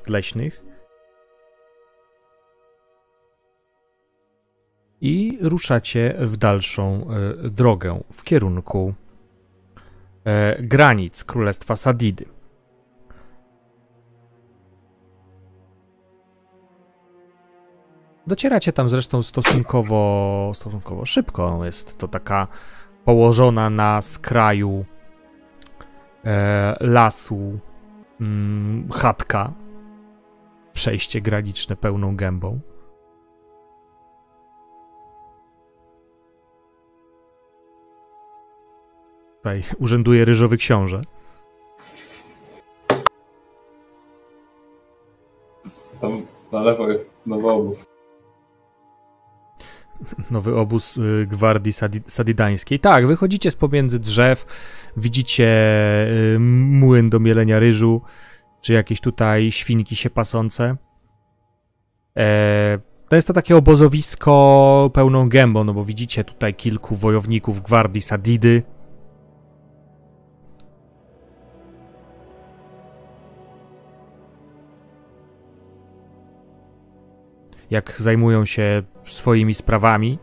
leśnych. I ruszacie w dalszą drogę w kierunku granic Królestwa Sadidy. Docieracie tam zresztą stosunkowo szybko. Jest to taka położona na skraju lasu chatka. Przejście graniczne pełną gębą. Tutaj urzęduje ryżowy książę. Tam na lewo jest nowy obóz. Nowy obóz Gwardii Sadidańskiej. Tak, wychodzicie z pomiędzy drzew, widzicie młyn do mielenia ryżu, czy jakieś tutaj świnki się pasące. To jest to takie obozowisko pełną gębą, no bo widzicie tutaj kilku wojowników Gwardii Sadidy. Jak zajmują się swoimi sprawami.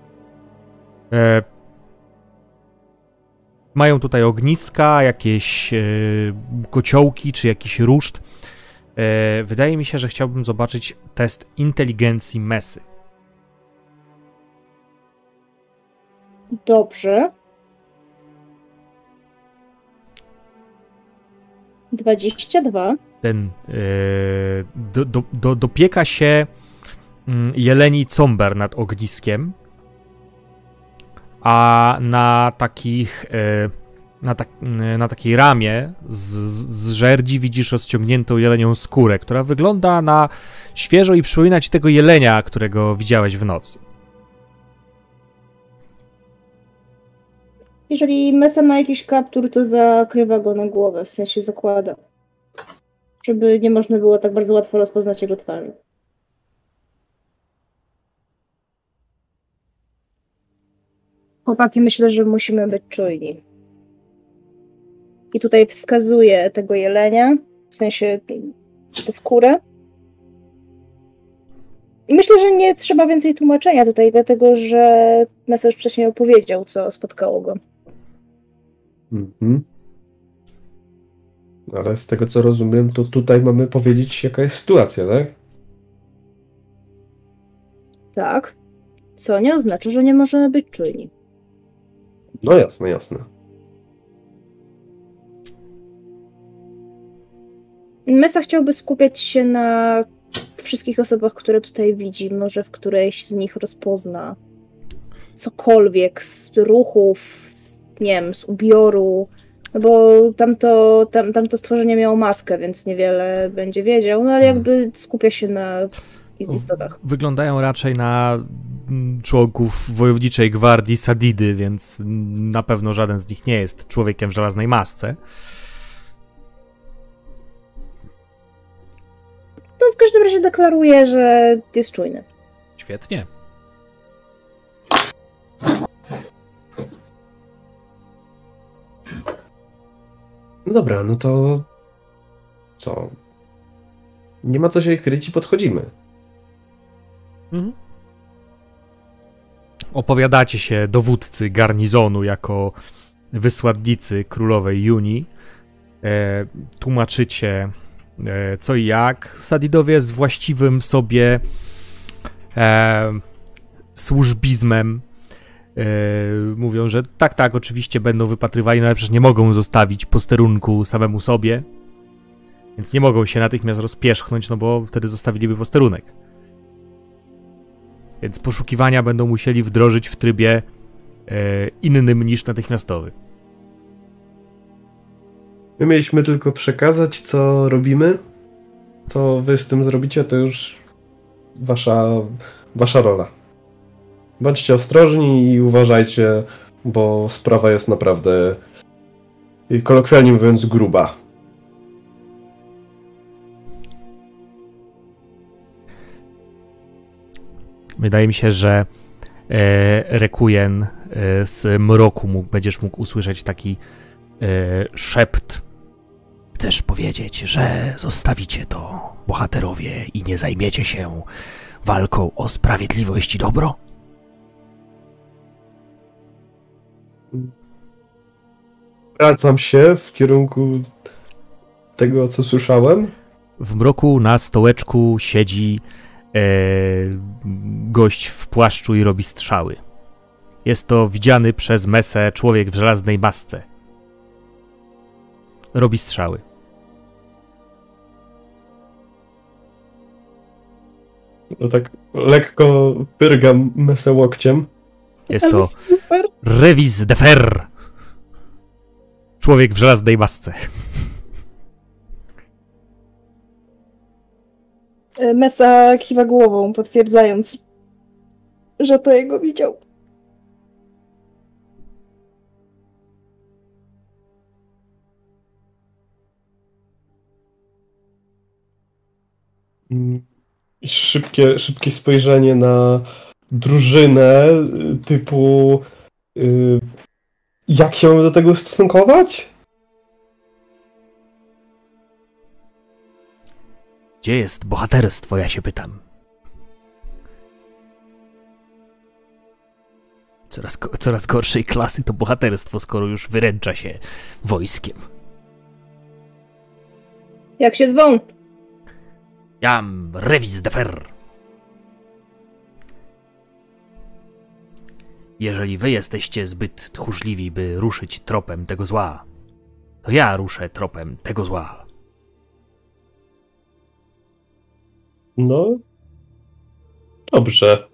Mają tutaj ogniska, jakieś kociołki, czy jakiś ruszt. Wydaje mi się, że chciałbym zobaczyć test inteligencji Messy. Dobrze. 22. Ten dopieka się jeleni comber nad ogniskiem, a na takich na takiej ramie z żerdzi widzisz rozciągniętą jelenią skórę, która wygląda na świeżo i przypomina ci tego jelenia, którego widziałeś w nocy. Jeżeli Mesa ma jakiś kaptur, to zakrywa go na głowę, w sensie zakłada. Żeby nie można było tak bardzo łatwo rozpoznać jego twarzy. Chłopaki, myślę, że musimy być czujni. I tutaj wskazuję tego jelenia, w sensie tę skórę. I myślę, że nie trzeba więcej tłumaczenia tutaj, dlatego że Mesa już wcześniej opowiedział, co spotkało go. Ale z tego, co rozumiem, to tutaj mamy powiedzieć, jaka jest sytuacja, tak? Tak. Co nie oznacza, że nie możemy być czujni. No jasne, jasne. Mesa chciałby skupiać się na wszystkich osobach, które tutaj widzi. Może w którejś z nich rozpozna cokolwiek z ruchów, nie wiem, z ubioru. No bo tamto stworzenie miało maskę, więc niewiele będzie wiedział, no ale jakby skupia się na istotach. Wyglądają raczej na członków wojowniczej gwardii Sadidy, więc na pewno żaden z nich nie jest człowiekiem w żelaznej masce. No w każdym razie deklaruje, że jest czujny. Świetnie. No dobra, no to co? Nie ma co się kryć i podchodzimy. Opowiadacie się dowódcy garnizonu jako wysłannicy królowej Juni. Tłumaczycie co i jak. Sadidowie z właściwym sobie służbizmem mówią, że tak, oczywiście będą wypatrywali, no ale przecież nie mogą zostawić posterunku samemu sobie, więc nie mogą się natychmiast rozpierzchnąć, no bo wtedy zostawiliby posterunek. Więc poszukiwania będą musieli wdrożyć w trybie innym niż natychmiastowy. My mieliśmy tylko przekazać, co robimy. Co wy z tym zrobicie, to już wasza rola. Bądźcie ostrożni i uważajcie, bo sprawa jest naprawdę, kolokwialnie mówiąc, gruba. Wydaje mi się, że Requiem z mroku będziesz mógł usłyszeć taki szept. Chcesz powiedzieć, że zostawicie to, bohaterowie, i nie zajmiecie się walką o sprawiedliwość i dobro? Wracam się w kierunku tego, co słyszałem. W mroku na stołeczku siedzi gość w płaszczu i robi strzały. Jest to widziany przez Mesę człowiek w żelaznej masce. Robi strzały. No tak lekko pyrgam Mesę łokciem. Jest Ale to super. Revis de Fer. Człowiek w żelaznej masce. Mesa kiwa głową, potwierdzając, że to jego widział. Szybkie spojrzenie na drużynę typu jak się mamy do tego ustosunkować? Gdzie jest bohaterstwo, ja się pytam. Coraz gorszej klasy to bohaterstwo, skoro już wyręcza się wojskiem. Jak się zwą? Jam Revis de Fer. Jeżeli wy jesteście zbyt tchórzliwi, by ruszyć tropem tego zła, to ja ruszę tropem tego zła. No, dobrze.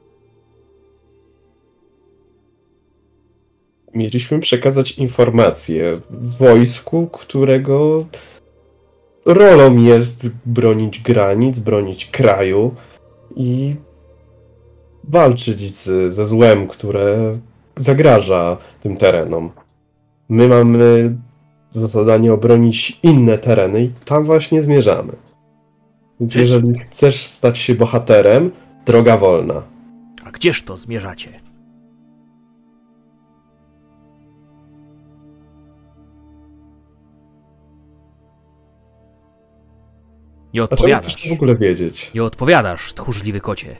Mieliśmy przekazać informację wojsku, którego rolą jest bronić granic, bronić kraju i walczyć ze złem, które zagraża tym terenom. My mamy za zadanie obronić inne tereny i tam właśnie zmierzamy. Więc jeżeli chcesz stać się bohaterem, droga wolna. A gdzież to zmierzacie? Nie A czemu chcesz odpowiadasz. to w ogóle wiedzieć? Nie odpowiadasz, tchórzliwy kocie.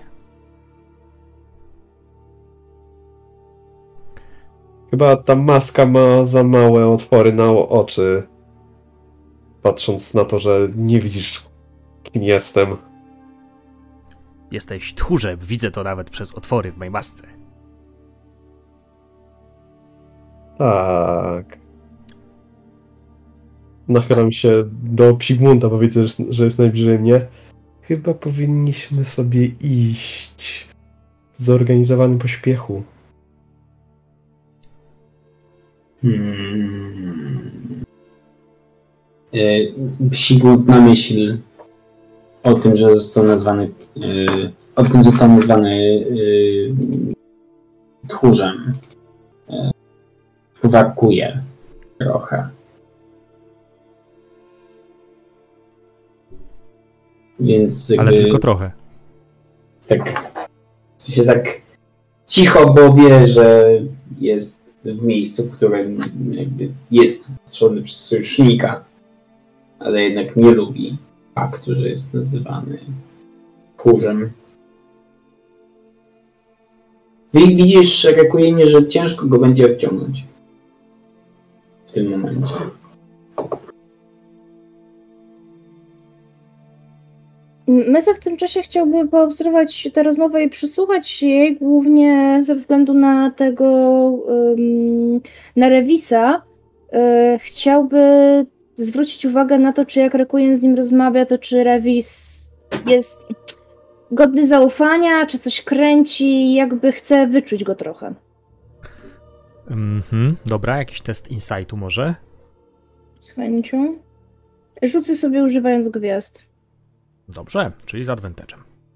Chyba ta maska ma za małe otwory na oczy. Patrząc na to, że nie widzisz, kim jestem. Jesteś tchórzem, widzę to nawet przez otwory w mojej masce. Tak. Nachylam się do Pigmunda, bo widzę, że jest najbliżej mnie. Chyba powinniśmy sobie iść w zorganizowanym pośpiechu. Sigmund ma myśl o tym, że został nazwany tchórzem. Wakuje trochę. Więc Ale tylko trochę. Tak, w sensie tak cicho, bo wie, że jest w miejscu, które jakby jest otoczony przez sojusznika, ale jednak nie lubi faktu, że jest nazywany tchórzem. Widzisz, Rekujenie, że ciężko go będzie odciągnąć w tym momencie. Mesa w tym czasie chciałby poobserwować tę rozmowę i przysłuchać jej, głównie ze względu na tego, na Revisa. Chciałby zwrócić uwagę na to, czy jak Requiem z nim rozmawia, to czy Revis jest godny zaufania, czy coś kręci, jakby chce wyczuć go trochę. Dobra, jakiś test insightu może? Z chęcią. Rzucę sobie używając gwiazd. Dobrze, czyli z advantage'em.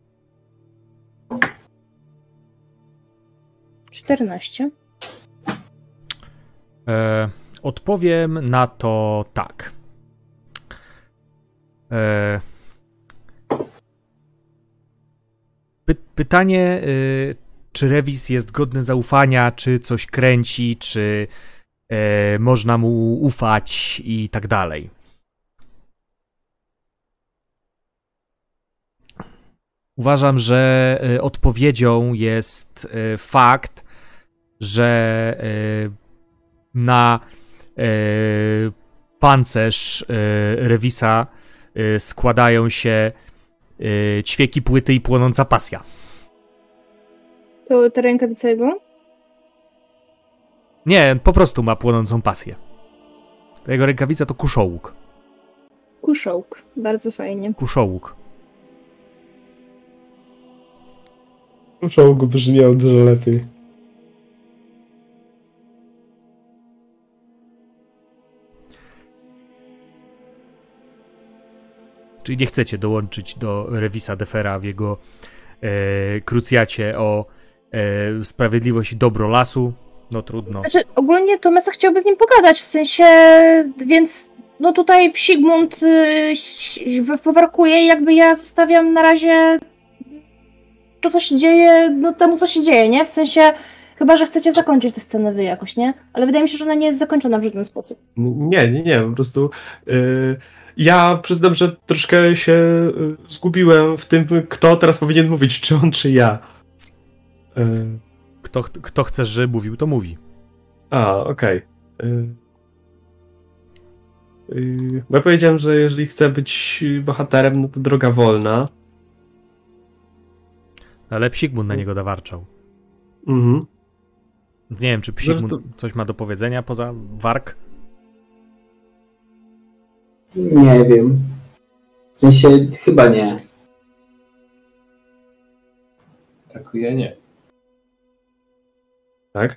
14. Odpowiem na to tak. Pytanie, czy Revis jest godny zaufania, czy coś kręci, czy można mu ufać i tak dalej. Uważam, że odpowiedzią jest fakt, że na pancerz Revisa składają się ćwieki płyty i płonąca pasja. To ta rękawica jego? Nie, po prostu ma płonącą pasję. Jego rękawica to kuszołuk. Kuszołk. Bardzo fajnie. Kuszołuk. Czołg brzmiał dużo lepiej. Czyli nie chcecie dołączyć do Revisa Defera w jego krucjacie o sprawiedliwość i dobro lasu? No trudno. Znaczy, ogólnie to Mesa chciałby z nim pogadać, w sensie, więc no tutaj Sigmund powarkuje i jakby ja zostawiam na razie to, co się dzieje, no temu, co się dzieje, nie? W sensie, chyba, że chcecie zakończyć tę scenę wy jakoś, nie? Ale wydaje mi się, że ona nie jest zakończona w żaden sposób. Nie, po prostu ja przyznam, że troszkę się zgubiłem w tym, kto teraz powinien mówić, czy on, czy ja. Kto chcesz, żeby mówił, to mówi. Okej. Bo ja powiedziałem, że jeżeli chcę być bohaterem, no to droga wolna. Ale Psigmund na niego dawarczał. Mhm. Nie wiem, czy Psigmund No coś ma do powiedzenia poza Warg? Nie wiem. W sensie chyba nie. Brakuje nie. Tak?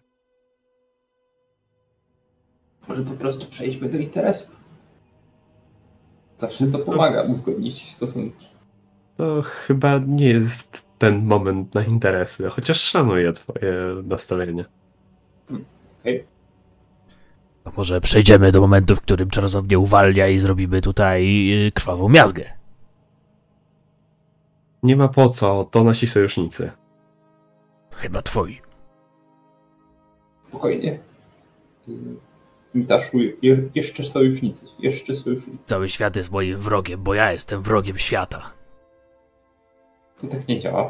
Może po prostu przejdźmy do interesów. Zawsze to pomaga uzgodnić stosunki. To chyba nie jest ten moment na interesy, chociaż szanuję twoje nastawienie. To może przejdziemy do momentu, w którym Czarozov mnie uwalnia i zrobimy tutaj krwawą miazgę. Nie ma po co, to nasi sojusznicy. Chyba twoi. Spokojnie. Taszu, jeszcze sojusznicy. Jeszcze sojusznicy. Cały świat jest moim wrogiem, bo ja jestem wrogiem świata. To tak nie działa.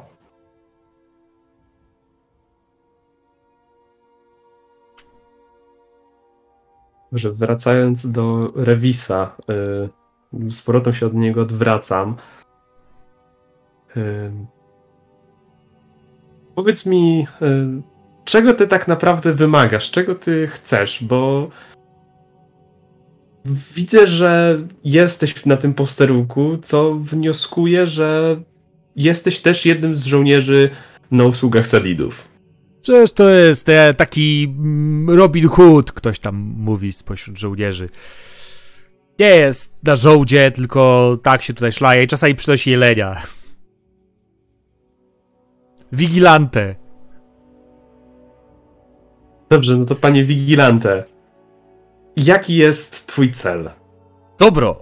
Że wracając do Revisa, z powrotem się od niego odwracam. Powiedz mi, czego ty tak naprawdę wymagasz? Czego ty chcesz? Bo widzę, że jesteś na tym posterunku, co wnioskuje, że jesteś też jednym z żołnierzy na usługach Sadidów. Przecież to jest taki Robin Hood, ktoś tam mówi spośród żołnierzy. Nie jest na żołdzie, tylko tak się tutaj szlaje i czasami przynosi jelenia. Vigilante. Dobrze, no to panie Vigilante, jaki jest twój cel? Dobro.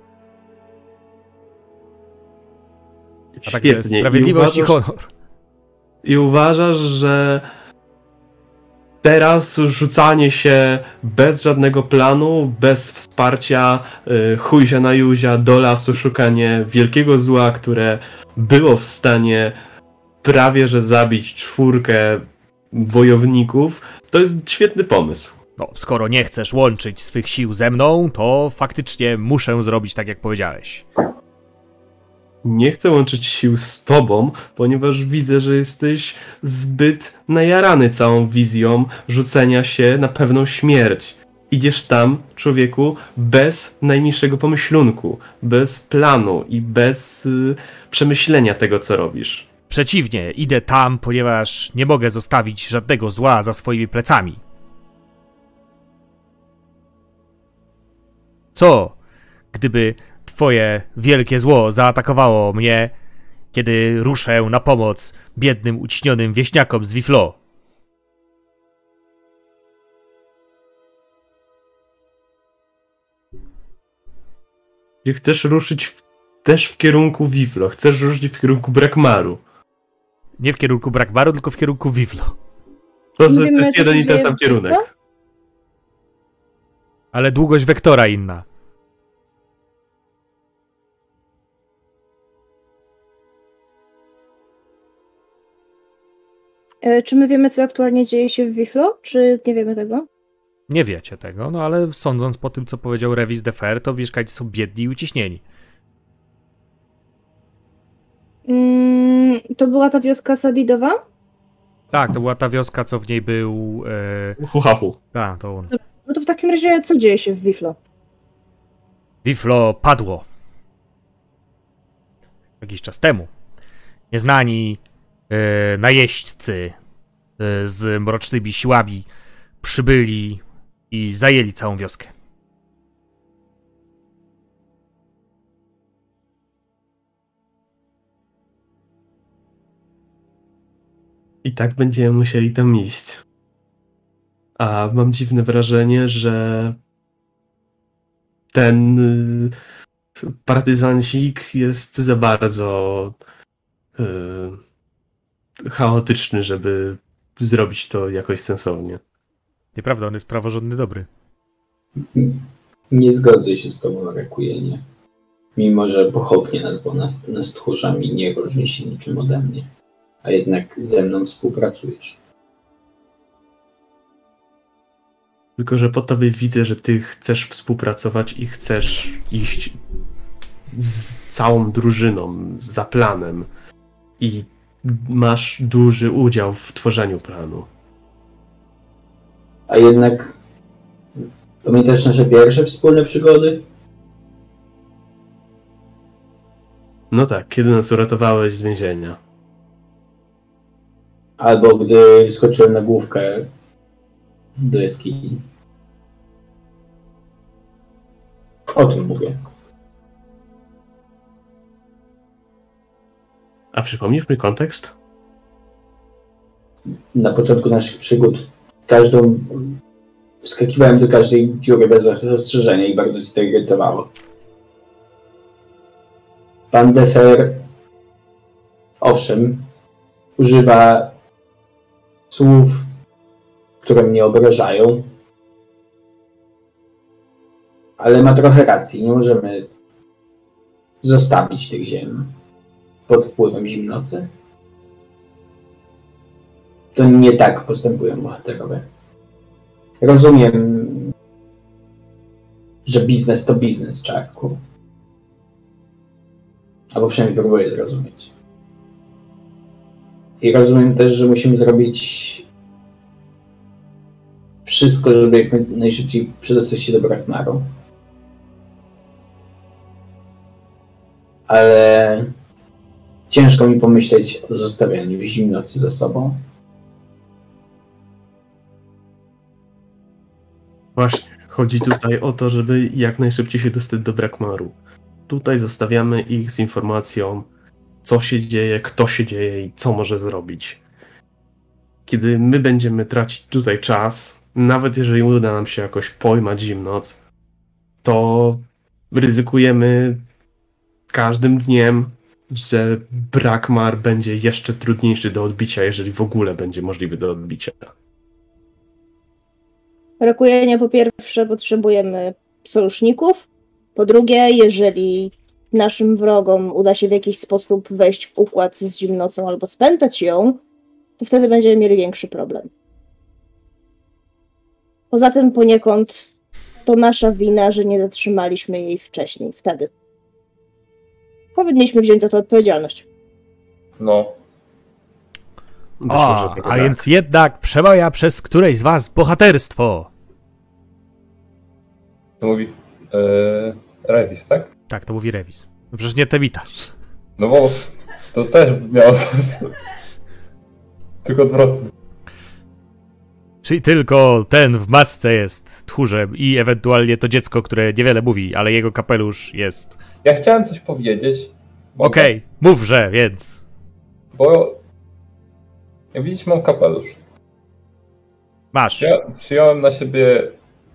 A tak jest sprawiedliwość i honor. I uważasz, że teraz rzucanie się bez żadnego planu, bez wsparcia chujzia na juzia do lasu, szukanie wielkiego zła, które było w stanie prawie że zabić 4 wojowników, to jest świetny pomysł. No, skoro nie chcesz łączyć swych sił ze mną, to faktycznie muszę zrobić tak, jak powiedziałeś. Nie chcę łączyć sił z tobą, ponieważ widzę, że jesteś zbyt najarany całą wizją rzucenia się na pewną śmierć. Idziesz tam, człowieku, bez najmniejszego pomyślunku, bez planu i bez przemyślenia tego, co robisz. Przeciwnie, idę tam, ponieważ nie mogę zostawić żadnego zła za swoimi plecami. Co, gdyby twoje wielkie zło zaatakowało mnie, kiedy ruszę na pomoc biednym, uciśnionym wieśniakom z Wiflo? Gdzie chcesz ruszyć też w kierunku Wiflo, chcesz ruszyć w kierunku Brakmaru. Nie w kierunku Brakmaru, tylko w kierunku Wiflo. To Mówimy, jest jeden co i ten się sam dzieje w Wiflo? kierunek. Ale długość wektora inna. Czy my wiemy, co aktualnie dzieje się w Wiflo, czy nie wiemy tego? Nie wiecie tego, no ale sądząc po tym, co powiedział Revis de Fer, to mieszkańcy są biedni i uciśnieni. To była ta wioska Sadidowa? Tak, to była ta wioska, co w niej był... Huhahu. Tak, to on. No to w takim razie, co dzieje się w Wiflo? Wiflo padło. Jakiś czas temu. Nieznani najeźdźcy z mrocznymi siłami przybyli i zajęli całą wioskę. I tak będziemy musieli tam iść. A mam dziwne wrażenie, że ten partyzancik jest za bardzo chaotyczny, żeby zrobić to jakoś sensownie. Nieprawda, on jest praworządny dobry. Nie zgodzę się z tobą, Rekujenie. Mimo, że pochopnie nazwał nas tchórzami, nie różni się niczym ode mnie. A jednak ze mną współpracujesz. Tylko że po tobie widzę, że ty chcesz współpracować i chcesz iść z całą drużyną, za planem. I masz duży udział w tworzeniu planu. A jednak pamiętasz nasze pierwsze wspólne przygody? No tak, kiedy nas uratowałeś z więzienia. Albo gdy skoczyłem na główkę do jaskini. O tym mówię. A przypomnisz mi kontekst? Na początku naszych przygód wskakiwałem do każdej dziury bez zastrzeżenia i bardzo cię to irytowało. Pan de Fer, owszem, używa słów, które mnie obrażają, ale ma trochę racji. Nie możemy zostawić tych ziem pod wpływem zimnocy. To nie tak postępują bohaterowie. Rozumiem, że biznes to biznes, Czarku. Albo przynajmniej próbuję zrozumieć. I rozumiem też, że musimy zrobić wszystko, żeby jak najszybciej przedostać się do Brakmaru. Ale ciężko mi pomyśleć o zostawianiu zimnocy za sobą. Właśnie, chodzi tutaj o to, żeby jak najszybciej się dostać do Brakmaru. Tutaj zostawiamy ich z informacją, co się dzieje, kto się dzieje i co może zrobić. Kiedy my będziemy tracić tutaj czas, nawet jeżeli uda nam się jakoś pojmać zimnoc, to ryzykujemy z każdym dniem, że Brakmar będzie jeszcze trudniejszy do odbicia, jeżeli w ogóle będzie możliwy do odbicia. Rekujenie, po pierwsze, potrzebujemy sojuszników. Po drugie, jeżeli naszym wrogom uda się w jakiś sposób wejść w układ z zimnocą albo spętać ją, to wtedy będziemy mieli większy problem. Poza tym poniekąd to nasza wina, że nie zatrzymaliśmy jej wcześniej, wtedy. Powinniśmy wziąć za to odpowiedzialność. No, Myślę, że trochę A tak. więc jednak przemawia przez któreś z was bohaterstwo. to mówi Revis, tak? Tak, to mówi Revis. No przecież nie te witasz. No bo to też miało sens. Tylko odwrotnie. Czyli tylko ten w masce jest tchórzem i ewentualnie to dziecko, które niewiele mówi, ale jego kapelusz jest... Ja chciałem coś powiedzieć. Okej, mówże, więc... Bo jak widzisz, mam kapelusz. Masz. Ja przyjąłem na siebie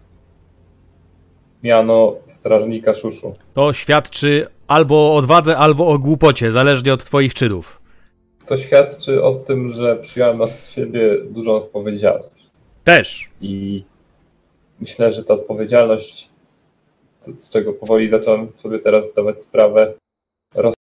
miano strażnika Szuszu. To świadczy albo o odwadze, albo o głupocie, zależnie od twoich czynów. To świadczy o tym, że przyjąłem na siebie dużą odpowiedzialność. Też. I myślę, że ta odpowiedzialność, z czego powoli zacząłem sobie teraz zdawać sprawę,